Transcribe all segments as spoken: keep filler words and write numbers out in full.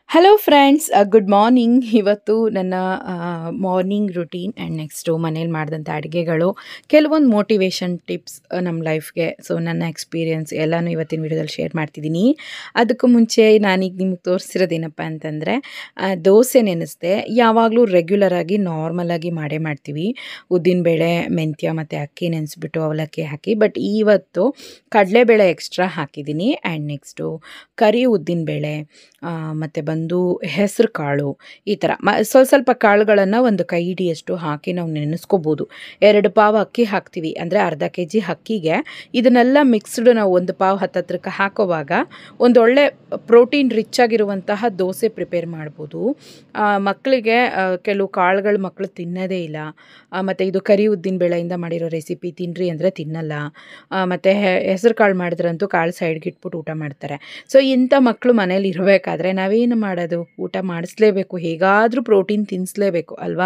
Hello friends, good morning. ಇವತ್ತು ನನ್ನ morning routine and next ಮನೇಲಿ ಮಾಡಿದಂಥ ಅಡುಗೆಗಳು, ಕೆಲವೊಂದು ಮೋಟಿವೇಶನ್ ಟಿಪ್ಸ್ ನಮ್ಮ ಲೈಫ್ಗೆ. ಸೊ ನನ್ನ ಎಕ್ಸ್ಪೀರಿಯನ್ಸ್ ಎಲ್ಲನೂ ಇವತ್ತಿನ ವಿಡಿಯೋದಲ್ಲಿ ಶೇರ್ ಮಾಡ್ತಿದ್ದೀನಿ. ಅದಕ್ಕೂ ಮುಂಚೆ ನಾನೀಗ ನಿಮ್ಗೆ ತೋರಿಸಿರೋದೇನಪ್ಪ ಅಂತಂದರೆ, ದೋಸೆ ನೆನೆಸಿದೆ. ಯಾವಾಗಲೂ ರೆಗ್ಯುಲರಾಗಿ ನಾರ್ಮಲಾಗಿ ಮಾಡೇ ಮಾಡ್ತೀವಿ, ಉದ್ದಿನಬೇಳೆ, ಮೆಂತ್ಯ ಮತ್ತು ಅಕ್ಕಿ ನೆನೆಸ್ಬಿಟ್ಟು ಅವಲಕ್ಕಿ ಹಾಕಿ. ಬಟ್ ಇವತ್ತು ಕಡಲೆಬೇಳೆ ಎಕ್ಸ್ಟ್ರಾ ಹಾಕಿದ್ದೀನಿ ಆ್ಯಂಡ್ ನೆಕ್ಸ್ಟು ಕರಿ ಉದ್ದಿನಬೇಳೆ ಮತ್ತು ಬಂದು ಹೆಸರು ಕಾಳು, ಈ ಥರ ಮ ಸ್ವಲ್ಪ ಸ್ವಲ್ಪ ಕಾಳುಗಳನ್ನು ಒಂದು ಕೈ ಹಿಡಿಯಷ್ಟು ಹಾಕಿ ನಾವು ನೆನೆಸ್ಕೋಬೋದು. ಎರಡು ಪಾವು ಅಕ್ಕಿ ಹಾಕ್ತೀವಿ ಅಂದರೆ ಅರ್ಧ ಕೆ ಜಿ ಅಕ್ಕಿಗೆ ಇದನ್ನೆಲ್ಲ ಮಿಕ್ಸ್ಡ್ ನಾವು ಒಂದು ಪಾವು ಹತ್ತತ್ರಕ್ಕೆ ಹಾಕೋವಾಗ ಒಂದೊಳ್ಳೆ ಪ್ರೋಟೀನ್ ರಿಚ್ ಆಗಿರುವಂತಹ ದೋಸೆ ಪ್ರಿಪೇರ್ ಮಾಡ್ಬೋದು. ಮಕ್ಕಳಿಗೆ ಕೆಲವು ಕಾಳುಗಳು ಮಕ್ಕಳು ತಿನ್ನೋದೇ ಇಲ್ಲ, ಮತ್ತು ಇದು ಕರಿ ಉದ್ದಿನ ಬೇಳೆಯಿಂದ ಮಾಡಿರೋ ರೆಸಿಪಿ ತಿನ್ನಿರಿ ಅಂದರೆ ತಿನ್ನಲ್ಲ. ಮತ್ತು ಹೆಸರು ಕಾಳು ಮಾಡಿದ್ರಂತೂ ಕಾಳು ಸೈಡ್ಗೆ ಇಟ್ಬಿಟ್ಟು ಊಟ ಮಾಡ್ತಾರೆ. ಸೊ ಇಂಥ ಮಕ್ಕಳು ಮನೇಲಿ ಇರಬೇಕಾದ್ರೆ ನಾವೇನು ಮಾಡೋದು? ಊಟ ಮಾಡಿಸ್ಲೇಬೇಕು, ಹೇಗಾದರೂ ಪ್ರೋಟೀನ್ ತಿನ್ನಿಸ್ಲೇಬೇಕು ಅಲ್ವಾ?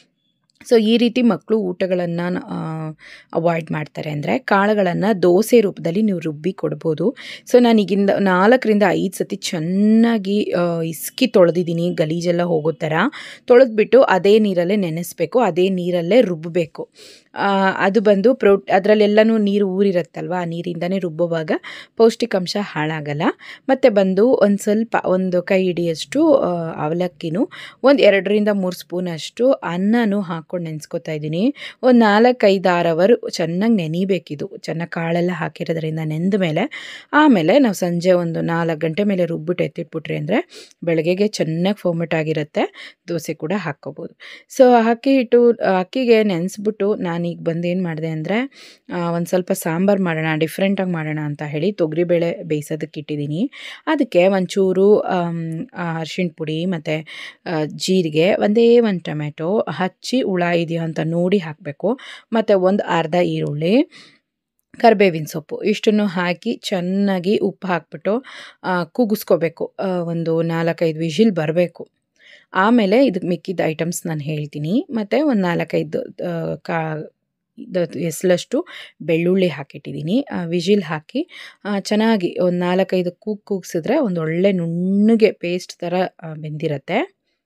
ಸೊ ಈ ರೀತಿ ಮಕ್ಕಳು ಊಟಗಳನ್ನು ಅವಾಯ್ಡ್ ಮಾಡ್ತಾರೆ ಅಂದರೆ ಕಾಳುಗಳನ್ನು ದೋಸೆ ರೂಪದಲ್ಲಿ ನೀವು ರುಬ್ಬಿ ಕೊಡ್ಬೋದು. ಸೊ ನಾನೀಗಿಂದ ನಾಲ್ಕರಿಂದ ಐದು ಸತಿ ಚೆನ್ನಾಗಿ ಇಸ್ಕಿ ತೊಳೆದಿದ್ದೀನಿ, ಗಲೀಜೆಲ್ಲ ಹೋಗೋ ಥರ ತೊಳೆದ್ಬಿಟ್ಟು ಅದೇ ನೀರಲ್ಲೇ ನೆನೆಸ್ಬೇಕು, ಅದೇ ನೀರಲ್ಲೇ ರುಬ್ಬಬೇಕು. ಅದು ಬಂದು ಪ್ರೋ ಅದರಲ್ಲೆಲ್ಲನೂ ನೀರು ಊರಿರುತ್ತಲ್ವ, ಆ ನೀರಿಂದನೇ ರುಬ್ಬುವಾಗ ಪೌಷ್ಟಿಕಾಂಶ ಹಾಳಾಗಲ್ಲ. ಮತ್ತು ಬಂದು ಒಂದು ಸ್ವಲ್ಪ ಒಂದು ಕೈ ಹಿಡಿಯಷ್ಟು ಅವಲಕ್ಕಿನೂ ಒಂದು ಎರಡರಿಂದ ಮೂರು ಸ್ಪೂನಷ್ಟು ಅನ್ನನೂ ಹಾಕ್ಕೊಂಡು ನೆನೆಸ್ಕೊತಾ ಇದ್ದೀನಿ. ಒಂದು ನಾಲ್ಕೈದು ಆರು ಅವರ್ ಚೆನ್ನಾಗಿ ನೆನಿಬೇಕಿದು, ಚೆನ್ನಾಗಿ ಕಾಳೆಲ್ಲ ಹಾಕಿರೋದ್ರಿಂದ ನೆಂದ ಮೇಲೆ ಆಮೇಲೆ ನಾವು ಸಂಜೆ ಒಂದು ನಾಲ್ಕು ಗಂಟೆ ಮೇಲೆ ರುಬ್ಬಿಟ್ಟು ಎತ್ತಿಟ್ಬಿಟ್ರಿ ಅಂದರೆ ಬೆಳಗ್ಗೆಗೆ ಚೆನ್ನಾಗಿ ಫಾರ್ಮೆಟ್ ಆಗಿರುತ್ತೆ, ದೋಸೆ ಕೂಡ ಹಾಕ್ಕೋಬೋದು. ಸೊ ಅಕ್ಕಿ ಹಿಟ್ಟು ಅಕ್ಕಿಗೆ ನೆನೆಸ್ಬಿಟ್ಟು ನಾನೀಗ ಬಂದು ಏನು ಮಾಡಿದೆ ಅಂದರೆ ಒಂದು ಸ್ವಲ್ಪ ಸಾಂಬಾರು ಮಾಡೋಣ, ಡಿಫ್ರೆಂಟಾಗಿ ಮಾಡೋಣ ಅಂತ ಹೇಳಿ ತೊಗರಿಬೇಳೆ ಬೇಯಿಸೋದಕ್ಕೆ ಇಟ್ಟಿದ್ದೀನಿ. ಅದಕ್ಕೆ ಒಂಚೂರು ಅರಿಶಿಣ ಪುಡಿ ಮತ್ತು ಜೀರಿಗೆ, ಒಂದೇ ಒಂದು ಟೊಮೆಟೊ ಹಚ್ಚಿ ಹುಳ ಇದೆಯಾ ಅಂತ ನೋಡಿ ಹಾಕಬೇಕು, ಮತ್ತು ಒಂದು ಅರ್ಧ ಈರುಳ್ಳಿ, ಕರಿಬೇವಿನ ಸೊಪ್ಪು ಇಷ್ಟನ್ನು ಹಾಕಿ ಚೆನ್ನಾಗಿ ಉಪ್ಪು ಹಾಕ್ಬಿಟ್ಟು ಕೂಗಿಸ್ಕೋಬೇಕು. ಒಂದು ನಾಲ್ಕೈದು ವಿಷಿಲ್ ಬರಬೇಕು. ಆಮೇಲೆ ಇದಕ್ಕೆ ಮಿಕ್ಕಿದ ಐಟಮ್ಸ್ ನಾನು ಹೇಳ್ತೀನಿ. ಮತ್ತು ಒಂದು ನಾಲ್ಕೈದು ಕಾ ಎಸ್ಲಷ್ಟು ಬೆಳ್ಳುಳ್ಳಿ ಹಾಕಿಟ್ಟಿದ್ದೀನಿ. ವಿಜಿಲ್ ಹಾಕಿ ಚೆನ್ನಾಗಿ ಒಂದು ನಾಲ್ಕೈದು ಕೂಗು ಕೂಗಿಸಿದ್ರೆ ಒಂದು ಒಳ್ಳೆ ನುಣ್ಣಗೆ ಪೇಸ್ಟ್ ಥರ ಬೆಂದಿರುತ್ತೆ.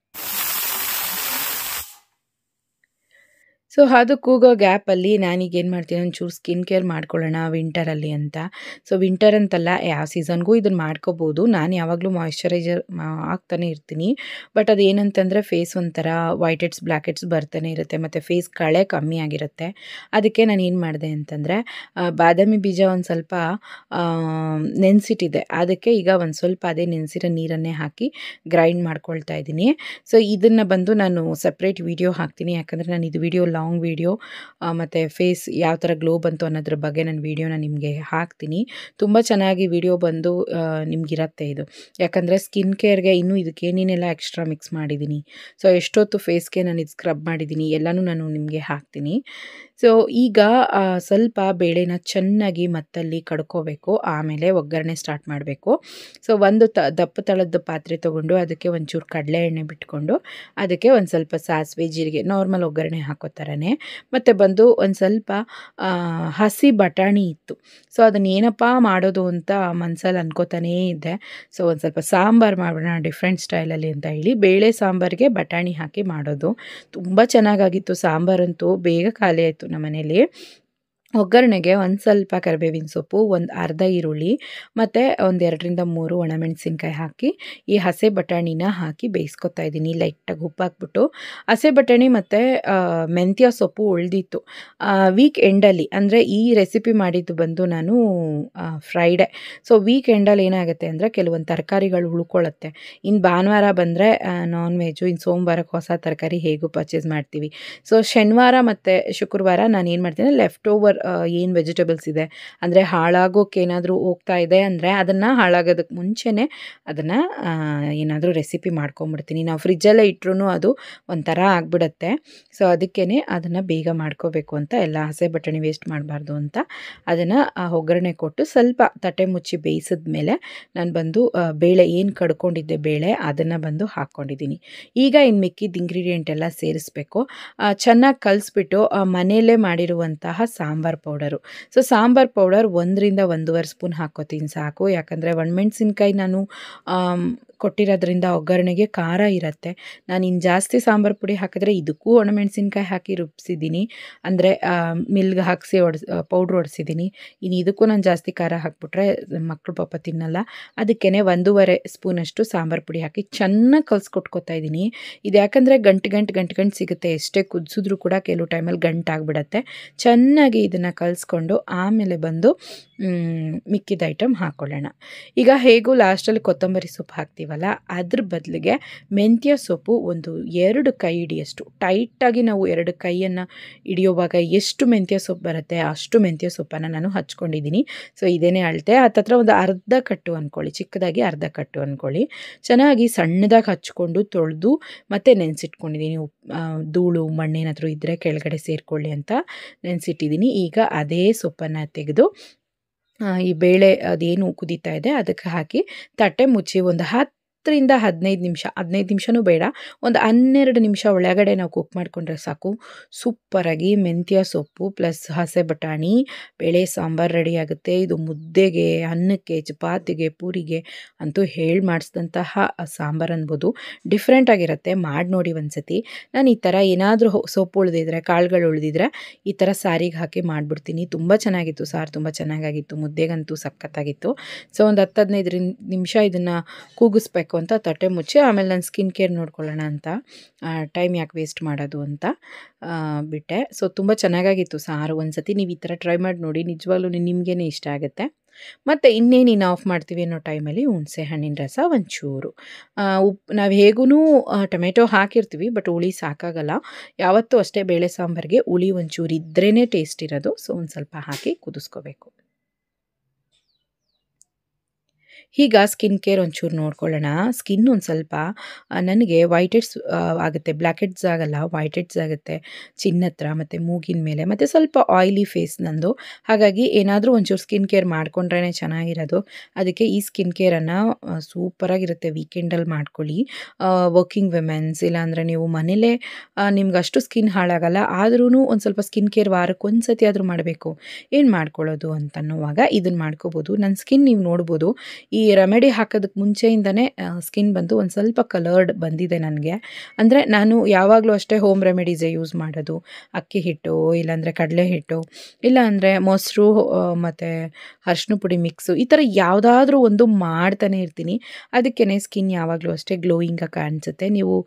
ಸೊ ಅದು ಕೂಗೋ ಗ್ಯಾಪಲ್ಲಿ ನಾನೀಗೇನು ಮಾಡ್ತೀನಿ, ಒಂಚೂರು ಸ್ಕಿನ್ ಕೇರ್ ಮಾಡ್ಕೊಳ್ಳೋಣ ವಿಂಟರಲ್ಲಿ ಅಂತ. ಸೊ ವಿಂಟರ್ ಅಂತಲ್ಲ, ಯಾವ ಸೀಸನ್ಗೂ ಇದನ್ನು ಮಾಡ್ಕೋಬೋದು. ನಾನು ಯಾವಾಗಲೂ ಮಾಯಿಶ್ಚರೈಸರ್ ಹಾಕ್ತಾನೆ ಇರ್ತೀನಿ. ಬಟ್ ಅದು ಏನಂತಂದರೆ ಫೇಸ್ ಒಂಥರ ವೈಟ್ ಹೆಡ್ಸ್ ಬ್ಲ್ಯಾಕ್ ಹೆಡ್ಸ್ ಬರ್ತಾನೆ ಇರುತ್ತೆ, ಮತ್ತು ಫೇಸ್ ಕಳೆ ಕಮ್ಮಿ ಆಗಿರುತ್ತೆ. ಅದಕ್ಕೆ ನಾನು ಏನು ಮಾಡಿದೆ ಅಂತಂದರೆ ಬಾದಾಮಿ ಬೀಜ ಒಂದು ಸ್ವಲ್ಪ ನೆನೆಸಿಟ್ಟಿದ್ದೆ, ಅದಕ್ಕೆ ಈಗ ಒಂದು ಸ್ವಲ್ಪ ಅದೇ ನೆನೆಸಿರೋ ನೀರನ್ನೇ ಹಾಕಿ ಗ್ರೈಂಡ್ ಮಾಡ್ಕೊಳ್ತಾ ಇದ್ದೀನಿ. ಸೊ ಇದನ್ನು ಬಂದು ನಾನು ಸಪ್ರೇಟ್ ವಿಡಿಯೋ ಹಾಕ್ತೀನಿ, ಯಾಕಂದರೆ ನಾನು ಇದು ವಿಡಿಯೋ ಲಾಂಗ್ ವಿಡಿಯೋ ಮತ್ತು ಫೇಸ್ ಯಾವ ಥರ ಗ್ಲೋ ಬಂತು ಅನ್ನೋದ್ರ ಬಗ್ಗೆ ನಾನು ವಿಡಿಯೋನ ನಿಮಗೆ ಹಾಕ್ತೀನಿ. ತುಂಬ ಚೆನ್ನಾಗಿ ವಿಡಿಯೋ ಬಂದು ನಿಮಗಿರತ್ತೆ ಇದು, ಯಾಕಂದರೆ ಸ್ಕಿನ್ ಕೇರ್ಗೆ ಇನ್ನೂ ಇದಕ್ಕೇನೇನೆಲ್ಲ ಎಕ್ಸ್ಟ್ರಾ ಮಿಕ್ಸ್ ಮಾಡಿದ್ದೀನಿ, ಸೊ ಎಷ್ಟೊತ್ತು ಫೇಸ್ಗೆ ನಾನು ಇದು ಸ್ಕ್ರಬ್ ಮಾಡಿದ್ದೀನಿ ಎಲ್ಲನೂ ನಾನು ನಿಮಗೆ ಹಾಕ್ತೀನಿ. ಸೊ ಈಗ ಸ್ವಲ್ಪ ಬೇಳೆನ ಚೆನ್ನಾಗಿ ಮತ್ತಲ್ಲಿ ಕಡ್ಕೋಬೇಕು, ಆಮೇಲೆ ಒಗ್ಗರಣೆ ಸ್ಟಾರ್ಟ್ ಮಾಡಬೇಕು. ಸೊ ಒಂದು ತ ದಪ್ಪ ತಳದ ಪಾತ್ರೆ ತೊಗೊಂಡು ಅದಕ್ಕೆ ಒಂಚೂರು ಕಡಲೆ ಎಣ್ಣೆ ಬಿಟ್ಕೊಂಡು ಅದಕ್ಕೆ ಒಂದು ಸ್ವಲ್ಪ ಸಾಸಿವೆ ಜೀರಿಗೆ ನಾರ್ಮಲ್ ಒಗ್ಗರಣೆ ಹಾಕೋ ಥರನೇ, ಮತ್ತು ಬಂದು ಒಂದು ಸ್ವಲ್ಪ ಹಸಿ ಬಟಾಣಿ ಇತ್ತು. ಸೊ ಅದನ್ನು ಏನಪ್ಪ ಮಾಡೋದು ಅಂತ ಮನಸ್ಸಲ್ಲಿ ಅನ್ಕೋತಾನೇ ಇದ್ದೆ. ಸೊ ಒಂದು ಸ್ವಲ್ಪ ಸಾಂಬಾರು ಮಾಡೋಣ ಡಿಫ್ರೆಂಟ್ ಸ್ಟೈಲಲ್ಲಿ ಅಂತ ಹೇಳಿ ಬೇಳೆ ಸಾಂಬಾರಿಗೆ ಬಟಾಣಿ ಹಾಕಿ ಮಾಡೋದು. ತುಂಬ ಚೆನ್ನಾಗಾಗಿತ್ತು ಸಾಂಬಾರಂತೂ, ಬೇಗ ಖಾಲಿ ಆಯಿತು ನಮ್ಮ ಮನೇಲಿ. ಒಗ್ಗರಣೆಗೆ ಒಂದು ಸ್ವಲ್ಪ ಕರಿಬೇವಿನ ಸೊಪ್ಪು, ಒಂದು ಅರ್ಧ ಈರುಳ್ಳಿ ಮತ್ತು ಒಂದು ಎರಡರಿಂದ ಮೂರು ಒಣಮೆಣಸಿನ್ಕಾಯಿ ಹಾಕಿ ಈ ಹಸೆ ಬಟಾಣಿನ ಹಾಕಿ ಬೇಯಿಸ್ಕೊತಾ ಇದ್ದೀನಿ. ಲೈಟಾಗಿ ಉಪ್ಪು ಹಾಕ್ಬಿಟ್ಟು ಹಸೆ ಬಟಾಣಿ ಮತ್ತು ಮೆಂತ್ಯ ಸೊಪ್ಪು ಉಳಿದಿತ್ತು ವೀಕ್ ಎಂಡಲ್ಲಿ, ಅಂದರೆ ಈ ರೆಸಿಪಿ ಮಾಡಿದ್ದು ಬಂದು ನಾನು ಫ್ರೈಡೇ. ಸೊ ವೀಕ್ ಎಂಡಲ್ಲಿ ಏನಾಗುತ್ತೆ ಅಂದರೆ ಕೆಲವೊಂದು ತರಕಾರಿಗಳು ಉಳ್ಕೊಳ್ಳುತ್ತೆ. ಇನ್ನು ಭಾನುವಾರ ಬಂದರೆ ನಾನ್ ವೆಜ್ಜು, ಇನ್ನು ಸೋಮವಾರಕ್ಕೆ ಹೊಸ ತರಕಾರಿ ಹೇಗೂ ಪರ್ಚೇಸ್ ಮಾಡ್ತೀವಿ. ಸೊ ಶನಿವಾರ ಮತ್ತು ಶುಕ್ರವಾರ ನಾನು ಏನು ಮಾಡ್ತೀನಿ, ಲೆಫ್ಟ್ ಓವರ್ ಏನು ವೆಜಿಟೇಬಲ್ಸ್ ಇದೆ ಅಂದರೆ ಹಾಳಾಗೋಕೆ ಏನಾದರೂ ಹೋಗ್ತಾ ಇದೆ ಅಂದರೆ ಅದನ್ನು ಹಾಳಾಗೋದಕ್ಕೆ ಮುಂಚೆನೇ ಅದನ್ನು ಏನಾದರೂ ರೆಸಿಪಿ ಮಾಡ್ಕೊಂಬಿಡ್ತೀನಿ. ನಾವು ಫ್ರಿಜ್ಜಲ್ಲೇ ಇಟ್ಟರು ಅದು ಒಂಥರ ಆಗಿಬಿಡುತ್ತೆ. ಸೊ ಅದಕ್ಕೇ ಅದನ್ನು ಬೇಗ ಮಾಡ್ಕೋಬೇಕು ಅಂತ, ಎಲ್ಲ ಹಸೆ ಬಟಾಣಿ ವೇಸ್ಟ್ ಮಾಡಬಾರ್ದು ಅಂತ ಅದನ್ನು ಒಗ್ಗರಣೆ ಕೊಟ್ಟು ಸ್ವಲ್ಪ ತಟ್ಟೆ ಮುಚ್ಚಿ ಬೇಯಿಸಿದ ಮೇಲೆ ನಾನು ಬಂದು ಬೇಳೆ ಏನು ಕಡ್ಕೊಂಡಿದ್ದೆ ಬೇಳೆ ಅದನ್ನು ಬಂದು ಹಾಕ್ಕೊಂಡಿದ್ದೀನಿ. ಈಗ ಇನ್ನು ಮಿಕ್ಕಿದ ಇಂಗ್ರೀಡಿಯೆಂಟ್ ಎಲ್ಲ ಸೇರಿಸ್ಬೇಕು, ಚೆನ್ನಾಗಿ ಕಲಿಸ್ಬಿಟ್ಟು ಮನೆಯಲ್ಲೇ ಮಾಡಿರುವಂತಹ sambar powder. So sambar powder ಒಂದರಿಂದ ಒಂದೂವರೆ ಸ್ಪೂನ್ ಹಾಕ್ಕೋತೀನಿ ಸಾಕು, ಯಾಕಂದರೆ ಒಣಮೆಣಸಿನ್ಕಾಯಿ ನಾನು ಕೊಟ್ಟಿರೋದ್ರಿಂದ ಒಗ್ಗರಣೆಗೆ ಖಾರ ಇರುತ್ತೆ. ನಾನು ಇನ್ನು ಜಾಸ್ತಿ ಸಾಂಬಾರು ಪುಡಿ ಹಾಕಿದ್ರೆ ಇದಕ್ಕೂ ಒಣಮೆಣಸಿನ್ಕಾಯಿ ಹಾಕಿ ರುಬ್ಬಿಸಿದ್ದೀನಿ, ಅಂದರೆ ಮಿಲ್ಗೆ ಹಾಕಿಸಿ ಒಡ್ಸ್ ಪೌಡ್ರ್ ಹೊಡ್ಸಿದ್ದೀನಿ. ಇನ್ನು ಇದಕ್ಕೂ ನಾನು ಜಾಸ್ತಿ ಖಾರ ಹಾಕ್ಬಿಟ್ರೆ ಮಕ್ಕಳು ಪಾಪ ತಿನ್ನಲ್ಲ. ಅದಕ್ಕೇ ಒಂದೂವರೆ ಸ್ಪೂನಷ್ಟು ಸಾಂಬಾರು ಪುಡಿ ಹಾಕಿ ಚೆನ್ನಾಗಿ ಕಲಿಸ್ಕೊಟ್ಕೋತಾ ಇದ್ದೀನಿ. ಇದು ಯಾಕಂದರೆ ಗಂಟು ಗಂಟು ಗಂಟು ಗಂಟು ಸಿಗುತ್ತೆ, ಎಷ್ಟೇ ಕುದಿಸಿದ್ರೂ ಕೂಡ ಕೆಲವು ಟೈಮಲ್ಲಿ ಗಂಟು ಆಗಿಬಿಡತ್ತೆ. ಚೆನ್ನಾಗಿ ಇದನ್ನು ಕಲಿಸ್ಕೊಂಡು ಆಮೇಲೆ ಬಂದು ಮಿಕ್ಕಿದ ಐಟಮ್ ಹಾಕ್ಕೊಳ್ಳೋಣ. ಈಗ ಹೇಗೂ ಲಾಸ್ಟಲ್ಲಿ ಕೊತ್ತಂಬರಿ ಸೊಪ್ಪು ಹಾಕ್ತೀವಲ್ಲ, ಅದ್ರ ಬದಲಿಗೆ ಮೆಂತ್ಯ ಸೊಪ್ಪು ಒಂದು ಎರಡು ಕೈ ಹಿಡಿಯಷ್ಟು ಟೈಟಾಗಿ, ನಾವು ಎರಡು ಕೈಯನ್ನು ಹಿಡಿಯೋವಾಗ ಎಷ್ಟು ಮೆಂತ್ಯ ಸೊಪ್ಪು ಬರುತ್ತೆ ಅಷ್ಟು ಮೆಂತ್ಯ ಸೊಪ್ಪನ್ನು ನಾನು ಹಚ್ಕೊಂಡಿದ್ದೀನಿ. ಸೊ ಇದೇನೇ ಅಳತೆ, ಹತ್ತತ್ರ ಒಂದು ಅರ್ಧ ಕಟ್ಟು ಅಂದ್ಕೊಳ್ಳಿ, ಚಿಕ್ಕದಾಗಿ ಅರ್ಧ ಕಟ್ಟು ಅಂದ್ಕೊಳ್ಳಿ. ಚೆನ್ನಾಗಿ ಸಣ್ಣದಾಗಿ ಹಚ್ಕೊಂಡು ತೊಳೆದು ಮತ್ತೆ ನೆನೆಸಿಟ್ಕೊಂಡಿದ್ದೀನಿ. ಧೂಳು ಮಣ್ಣೇನಾದರೂ ಇದ್ದರೆ ಕೆಳಗಡೆ ಸೇರಿಕೊಳ್ಳಿ ಅಂತ ನೆನೆಸಿಟ್ಟಿದ್ದೀನಿ. ಈಗ ಅದೇ ಸೊಪ್ಪನ್ನು ತೆಗೆದು ಈ ಬೇಳೆ ಅದೇನು ಕುದೀತಾ ಇದೆ ಅದಕ್ಕೆ ಹಾಕಿ ತಟ್ಟೆ ಮುಚ್ಚಿ ಒಂದು ಹತ್ತರಿಂದ ಹದಿನೈದು ನಿಮಿಷ ಹದಿನೈದು ನಿಮಿಷನೂ ಬೇಡ, ಒಂದು ಹನ್ನೆರಡು ನಿಮಿಷ ಒಳಗಡೆ ನಾವು ಕುಕ್ ಮಾಡಿಕೊಂಡ್ರೆ ಸಾಕು. ಸೂಪರಾಗಿ ಮೆಂತ್ಯ ಸೊಪ್ಪು ಪ್ಲಸ್ ಹಸೆ ಬಟಾಣಿ ಬೇಳೆ ಸಾಂಬಾರು ರೆಡಿ ಆಗುತ್ತೆ. ಇದು ಮುದ್ದೆಗೆ, ಅನ್ನಕ್ಕೆ, ಚಪಾತಿಗೆ, ಪೂರಿಗೆ ಅಂತೂ ಹೇಳಿ ಮಾಡಿಸಿದಂತಹ ಸಾಂಬಾರು ಅನ್ಬೋದು. ಡಿಫ್ರೆಂಟಾಗಿರುತ್ತೆ, ಮಾಡಿ ನೋಡಿ ಒಂದ್ಸತಿ. ನಾನು ಈ ಥರ ಏನಾದರೂ ಸೊಪ್ಪು ಉಳಿದಿದ್ರೆ, ಕಾಳುಗಳು ಉಳಿದಿದ್ರೆ ಈ ಥರ ಸಾರಿಗೆ ಹಾಕಿ ಮಾಡಿಬಿಡ್ತೀನಿ. ತುಂಬ ಚೆನ್ನಾಗಿತ್ತು ಸಾರು, ತುಂಬ ಚೆನ್ನಾಗಾಗಿತ್ತು, ಮುದ್ದೆಗಂತೂ ಸಖತ್ತಾಗಿತ್ತು. ಸೊ ಒಂದು ಹತ್ತು ಹದಿನೈದು ನಿಮಿಷ ಇದನ್ನು ಕೂಗಿಸ್ಬೇಕು ಅಂತ ತಟ್ಟೆ ಮುಚ್ಚಿ ಆಮೇಲೆ ನಾನು ಸ್ಕಿನ್ ಕೇರ್ ನೋಡ್ಕೊಳ್ಳೋಣ ಅಂತ, ಟೈಮ್ ಯಾಕೆ ವೇಸ್ಟ್ ಮಾಡೋದು ಅಂತ ಬಿಟ್ಟೆ. ಸೊ ತುಂಬ ಚೆನ್ನಾಗಾಗಿತ್ತು ಸಾರು. ಒಂದು ಸತಿ ನೀವು ಈ ಥರ ಟ್ರೈ ಮಾಡಿ ನೋಡಿ, ನಿಜವಾಗ್ಲೂ ನಿಮಗೇ ಇಷ್ಟ ಆಗುತ್ತೆ. ಮತ್ತು ಇನ್ನೇನು ಇನ್ನು ಆಫ್ ಮಾಡ್ತೀವಿ ಅನ್ನೋ ಟೈಮಲ್ಲಿ ಹುಣಸೆ ಹಣ್ಣಿನ ರಸ ಒಂಚೂರು, ಉಪ್ಪು ನಾವು ಹೇಗೂ ಟೊಮೆಟೊ ಹಾಕಿರ್ತೀವಿ, ಬಟ್ ಹುಳಿ ಸಾಕಾಗಲ್ಲ. ಯಾವತ್ತೂ ಅಷ್ಟೇ ಬೇಳೆ ಸಾಂಬಾರಿಗೆ ಹುಳಿ ಒಂಚೂರು ಇದ್ರೇ ಟೇಸ್ಟ್ ಇರೋದು. ಸೊ ಒಂದು ಸ್ವಲ್ಪ ಹಾಕಿ ಕುದಿಸ್ಕೋಬೇಕು. ಈಗ ಸ್ಕಿನ್ ಕೇರ್ ಒಂಚೂರು ನೋಡ್ಕೊಳ್ಳೋಣ. ಸ್ಕಿನ್ ಒಂದು ಸ್ವಲ್ಪ ನನಗೆ ವೈಟ್ ಹೆಡ್ಸ್ ಆಗುತ್ತೆ, ಬ್ಲ್ಯಾಕ್ ಹೆಡ್ಸ್ ಆಗಲ್ಲ, ವೈಟ್ ಹೆಡ್ಸ್ ಆಗುತ್ತೆ ಚಿನ್ನ ಹತ್ರ ಮತ್ತು ಮೂಗಿನ ಮೇಲೆ, ಮತ್ತು ಸ್ವಲ್ಪ ಆಯಿಲಿ ಫೇಸ್ ನಂದು. ಹಾಗಾಗಿ ಏನಾದರೂ ಒಂಚೂರು ಸ್ಕಿನ್ ಕೇರ್ ಮಾಡ್ಕೊಂಡ್ರೇ ಚೆನ್ನಾಗಿರೋದು. ಅದಕ್ಕೆ ಈ ಸ್ಕಿನ್ ಕೇರನ್ನು ಸೂಪರಾಗಿರುತ್ತೆ, ವೀಕೆಂಡಲ್ಲಿ ಮಾಡ್ಕೊಳ್ಳಿ. ವರ್ಕಿಂಗ್ ವಿಮೆನ್ಸ್, ಇಲ್ಲಾಂದರೆ ನೀವು ಮನೇಲೇ ನಿಮ್ಗೆ ಅಷ್ಟು ಸ್ಕಿನ್ ಹಾಳಾಗಲ್ಲ, ಆದ್ರೂ ಒಂದು ಸ್ವಲ್ಪ ಸ್ಕಿನ್ ಕೇರ್ ವಾರಕ್ಕೆ ಒಂದು ಸತಿ ಆದರೂ ಮಾಡಬೇಕು. ಏನು ಮಾಡ್ಕೊಳ್ಳೋದು ಅಂತನ್ನುವಾಗ ಇದನ್ನು ಮಾಡ್ಕೋಬೋದು. ನನ್ನ ಸ್ಕಿನ್ ನೀವು ನೋಡ್ಬೋದು, ಈ ರೆಮಿಡಿ ಹಾಕೋದಕ್ಕೆ ಮುಂಚೆಯಿಂದನೇ ಸ್ಕಿನ್ ಬಂದು ಒಂದು ಸ್ವಲ್ಪ ಕಲರ್ಡ್ ಬಂದಿದೆ ನನಗೆ. ಅಂದರೆ ನಾನು ಯಾವಾಗಲೂ ಅಷ್ಟೇ ಹೋಮ್ ರೆಮಿಡೀಸೇ ಯೂಸ್ ಮಾಡೋದು. ಅಕ್ಕಿ ಹಿಟ್ಟು, ಇಲ್ಲಾಂದರೆ ಕಡಲೆ ಹಿಟ್ಟು, ಇಲ್ಲಾಂದರೆ ಮೊಸರು ಮತ್ತು ಅರಿಶಿನ ಪುಡಿ ಮಿಕ್ಸು, ಈ ಥರ ಯಾವುದಾದ್ರೂ ಒಂದು ಮಾಡ್ತಾನೆ ಇರ್ತೀನಿ. ಅದಕ್ಕೇ ಸ್ಕಿನ್ ಯಾವಾಗಲೂ ಅಷ್ಟೇ ಗ್ಲೋಯಿಂಗಾಗಿ ಕಾಣಿಸುತ್ತೆ. ನೀವು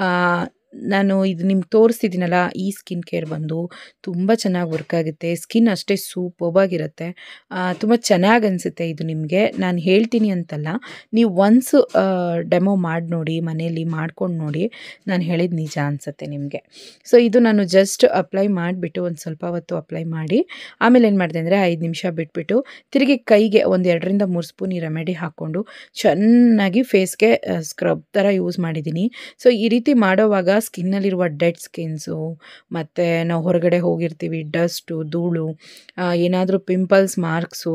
ನಾನು ಇದು ನಿಮ್ಗೆ ತೋರಿಸ್ತಿದ್ದೀನಲ್ಲ, ಈ ಸ್ಕಿನ್ ಕೇರ್ ಬಂದು ತುಂಬ ಚೆನ್ನಾಗಿ ವರ್ಕ್ ಆಗುತ್ತೆ. ಸ್ಕಿನ್ ಅಷ್ಟೇ ಸೂಪರ್ಬಾಗಿರುತ್ತೆ, ತುಂಬ ಚೆನ್ನಾಗಿ ಅನಿಸುತ್ತೆ ಇದು ನಿಮಗೆ. ನಾನು ಹೇಳ್ತೀನಿ ಅಂತಲ್ಲ, ನೀವು ಒನ್ಸ್ ಡೆಮೋ ಮಾಡಿ ನೋಡಿ, ಮನೆಯಲ್ಲಿ ಮಾಡ್ಕೊಂಡು ನೋಡಿ, ನಾನು ಹೇಳಿದ ನಿಜ ಅನಿಸುತ್ತೆ ನಿಮಗೆ. ಸೊ ಇದು ನಾನು ಜಸ್ಟ್ ಅಪ್ಲೈ ಮಾಡಿಬಿಟ್ಟು ಒಂದು ಸ್ವಲ್ಪ ಹೊತ್ತು ಅಪ್ಲೈ ಮಾಡಿ ಆಮೇಲೆ ಏನು ಮಾಡಿದೆ ಅಂದರೆ ಐದು ನಿಮಿಷ ಬಿಟ್ಬಿಟ್ಟು ತಿರುಗಿ ಕೈಗೆ ಒಂದು ಎರಡರಿಂದ ಮೂರು ಸ್ಪೂನ್ ಈ ರೆಮಿಡಿ ಹಾಕ್ಕೊಂಡು ಚೆನ್ನಾಗಿ ಫೇಸ್ಗೆ ಸ್ಕ್ರಬ್ ಥರ ಯೂಸ್ ಮಾಡಿದ್ದೀನಿ. ಸೊ ಈ ರೀತಿ ಮಾಡೋವಾಗ ಸ್ಕಿನ್ನಲ್ಲಿರುವ ಡೆಡ್ ಸ್ಕಿನ್ಸು, ಮತ್ತು ನಾವು ಹೊರಗಡೆ ಹೋಗಿರ್ತೀವಿ, ಡಸ್ಟು, ಧೂಳು, ಏನಾದರೂ ಪಿಂಪಲ್ಸ್, ಮಾರ್ಕ್ಸು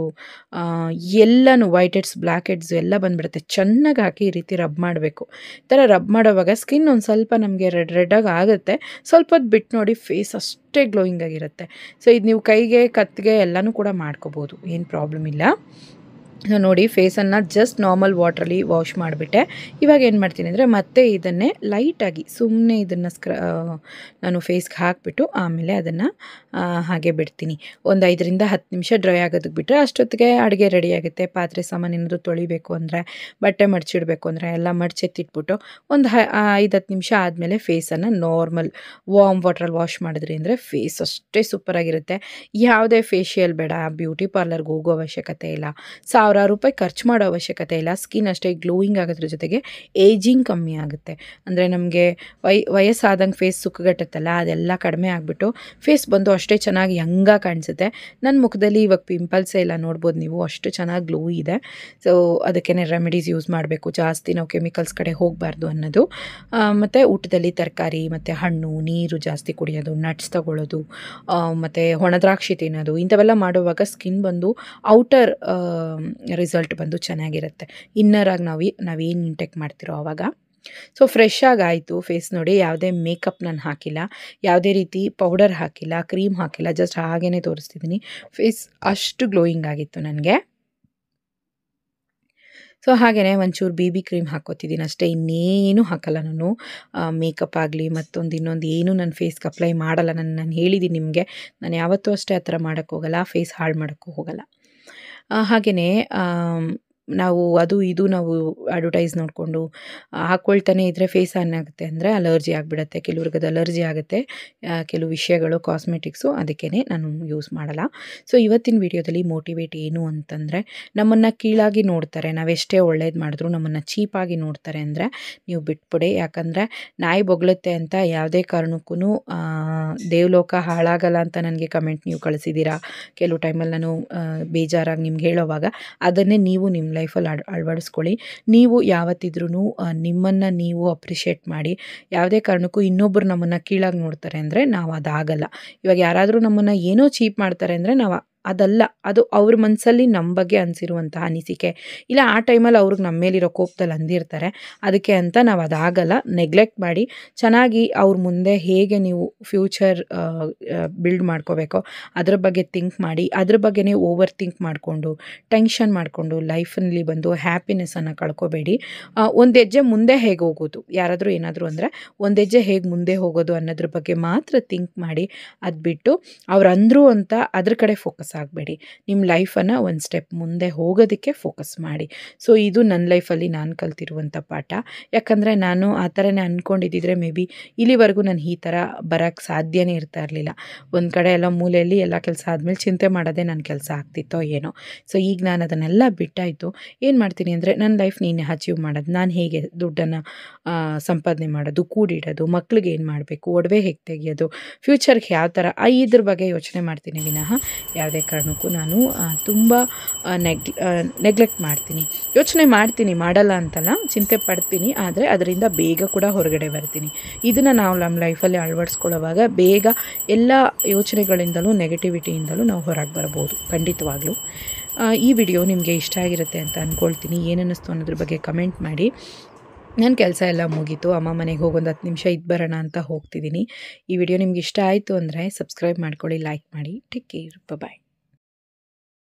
ಎಲ್ಲನೂ, ವೈಟ್ ಹೆಡ್ಸ್, ಬ್ಲ್ಯಾಕ್ ಹೆಡ್ಸ್ ಎಲ್ಲ ಬಂದುಬಿಡುತ್ತೆ. ಚೆನ್ನಾಗಿ ಹಾಕಿ ಈ ರೀತಿ ರಬ್ ಮಾಡಬೇಕು. ಈ ಥರ ರಬ್ ಮಾಡೋವಾಗ ಸ್ಕಿನ್ ಒಂದು ಸ್ವಲ್ಪ ನಮಗೆ ರೆಡ್ ರೆಡ್ಡಾಗಿ ಆಗುತ್ತೆ. ಸ್ವಲ್ಪ ಹೊತ್ತು ಬಿಟ್ಟು ನೋಡಿ, ಫೇಸ್ ಅಷ್ಟೇ ಗ್ಲೋಯಿಂಗ್ ಆಗಿರುತ್ತೆ. ಸೊ ಇದು ನೀವು ಕೈಗೆ, ಕತ್ತಿಗೆ ಎಲ್ಲನೂ ಕೂಡ ಮಾಡ್ಕೋಬೋದು, ಏನು ಪ್ರಾಬ್ಲಮ್ ಇಲ್ಲ. ನೋಡಿ, ಫೇಸನ್ನು ಜಸ್ಟ್ ನಾರ್ಮಲ್ ವಾಟ್ರಲ್ಲಿ ವಾಶ್ ಮಾಡಿಬಿಟ್ಟೆ. ಇವಾಗ ಏನು ಮಾಡ್ತೀನಿ ಅಂದರೆ ಮತ್ತೆ ಇದನ್ನೇ ಲೈಟಾಗಿ ಸುಮ್ಮನೆ ಇದನ್ನು ಸ್ಕ್ರ ನಾನು ಫೇಸ್ಗೆ ಹಾಕಿಬಿಟ್ಟು ಆಮೇಲೆ ಅದನ್ನು ಹಾಗೆ ಬಿಡ್ತೀನಿ. ಒಂದು ಐದರಿಂದ ಹತ್ತು ನಿಮಿಷ ಡ್ರೈ ಆಗೋದಕ್ಕೆ ಬಿಟ್ಟರೆ ಅಷ್ಟೊತ್ತಿಗೆ ಅಡುಗೆ ರೆಡಿ ಆಗುತ್ತೆ. ಪಾತ್ರೆ ಸಾಮಾನು ಏನಾದರೂ ತೊಳಿಬೇಕು ಅಂದರೆ, ಬಟ್ಟೆ ಮಡಚಿಡಬೇಕು ಅಂದರೆ ಎಲ್ಲ ಮಡಚೆತ್ತಿಟ್ಬಿಟ್ಟು ಒಂದು ಹ ಐದು ಹತ್ತು ನಿಮಿಷ ಆದಮೇಲೆ ಫೇಸನ್ನು ನಾರ್ಮಲ್ ವಾರ್ಮ್ ವಾಟ್ರಲ್ಲಿ ವಾಶ್ ಮಾಡಿದ್ರಿ ಅಂದರೆ ಫೇಸ್ ಅಷ್ಟೇ ಸೂಪರಾಗಿರುತ್ತೆ. ಯಾವುದೇ ಫೇಶಿಯಲ್ ಬೇಡ, ಬ್ಯೂಟಿ ಪಾರ್ಲರ್ಗೆ ಹೋಗೋ ಅವಶ್ಯಕತೆ ಇಲ್ಲ, ಸಾವಿರಾರು ರೂಪಾಯಿ ಖರ್ಚು ಮಾಡೋ ಅವಶ್ಯಕತೆ ಇಲ್ಲ. ಸ್ಕಿನ್ ಅಷ್ಟೇ ಗ್ಲೋಯಿಂಗ್ ಆಗೋದ್ರ ಜೊತೆಗೆ ಏಜಿಂಗ್ ಕಮ್ಮಿ ಆಗುತ್ತೆ. ಅಂದರೆ ನಮಗೆ ವೈ ವಯಸ್ಸಾದಂಗೆ ಫೇಸ್ ಸುಕ್ಕಗಟ್ಟುತ್ತಲ್ಲ, ಅದೆಲ್ಲ ಕಡಿಮೆ ಆಗಿಬಿಟ್ಟು ಫೇಸ್ ಬಂದು ಅಷ್ಟೇ ಚೆನ್ನಾಗಿ ಯಂಗಾಗಿ ಕಾಣಿಸುತ್ತೆ. ನನ್ನ ಮುಖದಲ್ಲಿ ಇವಾಗ ಪಿಂಪಲ್ಸೇ ಇಲ್ಲ, ನೋಡ್ಬೋದು ನೀವು, ಅಷ್ಟು ಚೆನ್ನಾಗಿ ಗ್ಲೋ ಇದೆ. ಸೊ ಅದಕ್ಕೇ ರೆಮಿಡೀಸ್ ಯೂಸ್ ಮಾಡಬೇಕು, ಜಾಸ್ತಿ ನಾವು ಕೆಮಿಕಲ್ಸ್ ಕಡೆ ಹೋಗಬಾರ್ದು ಅನ್ನೋದು. ಮತ್ತು ಊಟದಲ್ಲಿ ತರಕಾರಿ ಮತ್ತು ಹಣ್ಣು, ನೀರು ಜಾಸ್ತಿ ಕುಡಿಯೋದು, ನಟ್ಸ್ ತಗೊಳ್ಳೋದು, ಮತ್ತು ಒಣದ್ರಾಕ್ಷಿ ತಿನ್ನೋದು, ಇಂಥವೆಲ್ಲ ಮಾಡುವಾಗ ಸ್ಕಿನ್ ಬಂದು ಔಟರ್ ರಿಸಲ್ಟ್ ಬಂದು ಚೆನ್ನಾಗಿರುತ್ತೆ. ಇನ್ನರಾಗಿ ನಾವು ನಾವೇನು ಇಂಟೆಕ್ ಮಾಡ್ತಿರೋ ಆವಾಗ. ಸೊ ಫ್ರೆಶ್ ಆಗಾಯಿತು ಫೇಸ್. ನೋಡಿ, ಯಾವುದೇ ಮೇಕಪ್ ನಾನು ಹಾಕಿಲ್ಲ, ಯಾವುದೇ ರೀತಿ ಪೌಡರ್ ಹಾಕಿಲ್ಲ, ಕ್ರೀಮ್ ಹಾಕಿಲ್ಲ, ಜಸ್ಟ್ ಹಾಗೇ ತೋರಿಸ್ತಿದ್ದೀನಿ. ಫೇಸ್ ಅಷ್ಟು ಗ್ಲೋಯಿಂಗ್ ಆಗಿತ್ತು ನನಗೆ. ಸೊ ಹಾಗೆಯೇ ಒಂಚೂರು ಬಿ ಬಿ ಕ್ರೀಮ್ ಹಾಕ್ಕೋತಿದ್ದೀನಿ ಅಷ್ಟೇ, ಇನ್ನೇನು ಹಾಕಲ್ಲ ನಾನು. ಮೇಕಪ್ ಆಗಲಿ ಮತ್ತೊಂದು ಇನ್ನೊಂದು ಏನು ನನ್ನ ಫೇಸ್ಗೆ ಅಪ್ಲೈ ಮಾಡಲ್ಲ. ನಾನು ನಾನು ಹೇಳಿದ್ದೀನಿ ನಿಮಗೆ, ನಾನು ಯಾವತ್ತೂ ಅಷ್ಟೇ ಆ ಥರ ಮಾಡೋಕ್ಕೆ ಹೋಗಲ್ಲ, ಫೇಸ್ ಹಾಳು ಮಾಡೋಕ್ಕೂ ಹೋಗಲ್ಲ. ಹಾಗೆಯೇ ನಾವು ಅದು ಇದು ನಾವು ಅಡ್ವರ್ಟೈಸ್ ನೋಡಿಕೊಂಡು ಹಾಕ್ಕೊಳ್ತಾನೆ ಇದ್ದರೆ ಫೇಸ್ ಏನಾಗುತ್ತೆ ಅಂದರೆ ಅಲರ್ಜಿ ಆಗಿಬಿಡುತ್ತೆ. ಕೆಲವ್ರಿಗೆ ಅದು ಅಲರ್ಜಿ ಆಗುತ್ತೆ ಕೆಲವು ವಿಷಯಗಳು, ಕಾಸ್ಮೆಟಿಕ್ಸು, ಅದಕ್ಕೇ ನಾನು ಯೂಸ್ ಮಾಡಲ್ಲ. ಸೊ ಇವತ್ತಿನ ವಿಡಿಯೋದಲ್ಲಿ ಮೋಟಿವೇಟ್ ಏನು ಅಂತಂದರೆ, ನಮ್ಮನ್ನು ಕೀಳಾಗಿ ನೋಡ್ತಾರೆ, ನಾವೆಷ್ಟೇ ಒಳ್ಳೇದು ಮಾಡಿದ್ರು ನಮ್ಮನ್ನು ಚೀಪಾಗಿ ನೋಡ್ತಾರೆ ಅಂದರೆ ನೀವು ಬಿಟ್ಬಿಡಿ. ಯಾಕಂದರೆ ನಾಯಿ ಬೊಗಳುತ್ತೆ ಅಂತ ಯಾವುದೇ ಕಾರಣಕ್ಕೂ ದೇವಲೋಕ ಹಾಳಾಗಲ್ಲ ಅಂತ ನನಗೆ ಕಮೆಂಟ್ ನೀವು ಕಳಿಸಿದ್ದೀರಾ ಕೆಲವು ಟೈಮಲ್ಲಿ. ನಾನು ಬೇಜಾರಾಗಿ ನಿಮ್ಗೆ ಹೇಳೋವಾಗ ಅದನ್ನೇ ನೀವು ನಿಮ್ಮ ಲೈಫಲ್ಲಿ ಅಳ್ ಅಳವಡಿಸ್ಕೊಳ್ಳಿ. ನೀವು ಯಾವತ್ತಿದ್ರೂ ನಿಮ್ಮನ್ನು ನೀವು ಅಪ್ರಿಷಿಯೇಟ್ ಮಾಡಿ. ಯಾವುದೇ ಕಾರಣಕ್ಕೂ ಇನ್ನೊಬ್ಬರು ನಮ್ಮನ್ನು ಕೀಳಾಗಿ ನೋಡ್ತಾರೆ ಅಂದರೆ ನಾವು ಅದಾಗಲ್ಲ. ಇವಾಗ ಯಾರಾದರೂ ನಮ್ಮನ್ನು ಏನೋ ಚೀಪ್ ಮಾಡ್ತಾರೆ ಅಂದರೆ ನಾವು ಅದಲ್ಲ, ಅದು ಅವ್ರ ಮನಸ್ಸಲ್ಲಿ ನಮ್ಮ ಬಗ್ಗೆ ಅನಿಸಿರುವಂತಹ ಅನಿಸಿಕೆ, ಇಲ್ಲ ಆ ಟೈಮಲ್ಲಿ ಅವ್ರಿಗೆ ನಮ್ಮ ಮೇಲಿರೋ ಕೋಪದಲ್ಲಿ ಅಂದಿರ್ತಾರೆ, ಅದಕ್ಕೆ ಅಂತ ನಾವು ಅದಾಗಲ್ಲ. ನೆಗ್ಲೆಕ್ಟ್ ಮಾಡಿ ಚೆನ್ನಾಗಿ ಅವ್ರ ಮುಂದೆ ಹೇಗೆ ನೀವು ಫ್ಯೂಚರ್ ಬಿಲ್ಡ್ ಮಾಡ್ಕೋಬೇಕೋ ಅದ್ರ ಬಗ್ಗೆ ಥಿಂಕ್ ಮಾಡಿ. ಅದ್ರ ಬಗ್ಗೆನೇ ಓವರ್ ಥಿಂಕ್ ಮಾಡಿಕೊಂಡು ಟೆನ್ಷನ್ ಮಾಡಿಕೊಂಡು ಲೈಫಲ್ಲಿ ಬಂದು ಹ್ಯಾಪಿನೆಸ್ಸನ್ನು ಕಳ್ಕೊಬೇಡಿ. ಒಂದು ಹೆಜ್ಜೆ ಮುಂದೆ ಹೇಗೆ ಹೋಗೋದು, ಯಾರಾದರೂ ಏನಾದರೂ ಅಂದರೆ ಒಂದು ಹೆಜ್ಜೆ ಹೇಗೆ ಮುಂದೆ ಹೋಗೋದು ಅನ್ನೋದ್ರ ಬಗ್ಗೆ ಮಾತ್ರ ಥಿಂಕ್ ಮಾಡಿ. ಅದು ಬಿಟ್ಟು ಅವ್ರು ಅಂದರು ಅಂತ ಅದ್ರ ಕಡೆ ಫೋಕಸ್ ಆಗಬೇಡಿ. ನಿಮ್ಮ ಲೈಫನ್ನು ಒಂದು ಸ್ಟೆಪ್ ಮುಂದೆ ಹೋಗೋದಕ್ಕೆ ಫೋಕಸ್ ಮಾಡಿ. ಸೊ ಇದು ನನ್ನ ಲೈಫಲ್ಲಿ ನಾನು ಕಲ್ತಿರುವಂಥ ಪಾಠ. ಯಾಕಂದರೆ ನಾನು ಆ ಥರನೇ ಅಂದ್ಕೊಂಡಿದ್ದಿದ್ರೆ ಮೇ ಬಿ ಇಲ್ಲಿವರೆಗೂ ನಾನು ಈ ಥರ ಬರೋಕ್ಕೆ ಸಾಧ್ಯನೇ ಇರ್ತಾ ಇರಲಿಲ್ಲ. ಒಂದು ಕಡೆ ಎಲ್ಲ ಮೂಲೆಯಲ್ಲಿ ಎಲ್ಲ ಕೆಲಸ ಆದಮೇಲೆ ಚಿಂತೆ ಮಾಡೋದೇ ನನ್ನ ಕೆಲಸ ಆಗ್ತಿತ್ತೋ ಏನೋ. ಸೊ ಈಗ ನಾನು ಅದನ್ನೆಲ್ಲ ಬಿಟ್ಟಾಯಿತು. ಏನು ಮಾಡ್ತೀನಿ ಅಂದರೆ ನನ್ನ ಲೈಫ್ ನೀನು ಅಚೀವ್ ಮಾಡೋದು, ನಾನು ಹೇಗೆ ದುಡ್ಡನ್ನು ಸಂಪಾದನೆ ಮಾಡೋದು, ಕೂಡಿಡೋದು, ಮಕ್ಳಿಗೆ ಏನು ಮಾಡಬೇಕು, ಒಡವೆ ಹೇಗೆ ತೆಗೆಯೋದು, ಫ್ಯೂಚರ್ಗೆ ಯಾವ ಥರ ಇದ್ರ ಬಗ್ಗೆ ಯೋಚನೆ ಮಾಡ್ತೀನಿ ವಿನಃ ಯಾವುದೇ ಕಾರಣಕ್ಕೂ ನಾನು ತುಂಬ ನೆಗ್ ನೆಗ್ಲೆಕ್ಟ್ ಮಾಡ್ತೀನಿ. ಯೋಚನೆ ಮಾಡ್ತೀನಿ, ಮಾಡಲ್ಲ ಅಂತಲ್ಲ, ಚಿಂತೆ ಪಡ್ತೀನಿ, ಆದರೆ ಅದರಿಂದ ಬೇಗ ಕೂಡ ಹೊರಗಡೆ ಬರ್ತೀನಿ. ಇದನ್ನು ನಾವು ನಮ್ಮ ಲೈಫಲ್ಲಿ ಅಳವಡಿಸ್ಕೊಳ್ಳೋವಾಗ ಬೇಗ ಎಲ್ಲ ಯೋಚನೆಗಳಿಂದಲೂ ನೆಗೆಟಿವಿಟಿಯಿಂದಲೂ ನಾವು ಹೊರಗೆ ಬರ್ಬೋದು ಖಂಡಿತವಾಗ್ಲೂ. ಈ ವಿಡಿಯೋ ನಿಮಗೆ ಇಷ್ಟ ಆಗಿರುತ್ತೆ ಅಂತ ಅಂದ್ಕೊಳ್ತೀನಿ. ಏನನ್ನಿಸ್ತು ಅನ್ನೋದ್ರ ಬಗ್ಗೆ ಕಮೆಂಟ್ ಮಾಡಿ. ನನ್ನ ಕೆಲಸ ಎಲ್ಲ ಮುಗೀತು, ಅಮ್ಮ ಮನೆಗೆ ಹೋಗೊಂದು ಹತ್ತು ನಿಮಿಷ ಇದ್ದು ಬರೋಣ ಅಂತ ಹೋಗ್ತಿದ್ದೀನಿ. ಈ ವಿಡಿಯೋ ನಿಮ್ಗೆ ಇಷ್ಟ ಆಯಿತು ಅಂದರೆ ಸಬ್ಸ್ಕ್ರೈಬ್ ಮಾಡ್ಕೊಳ್ಳಿ, ಲೈಕ್ ಮಾಡಿ. ಟೇಕ್ ಕೇರ್, ಬಾಯ್.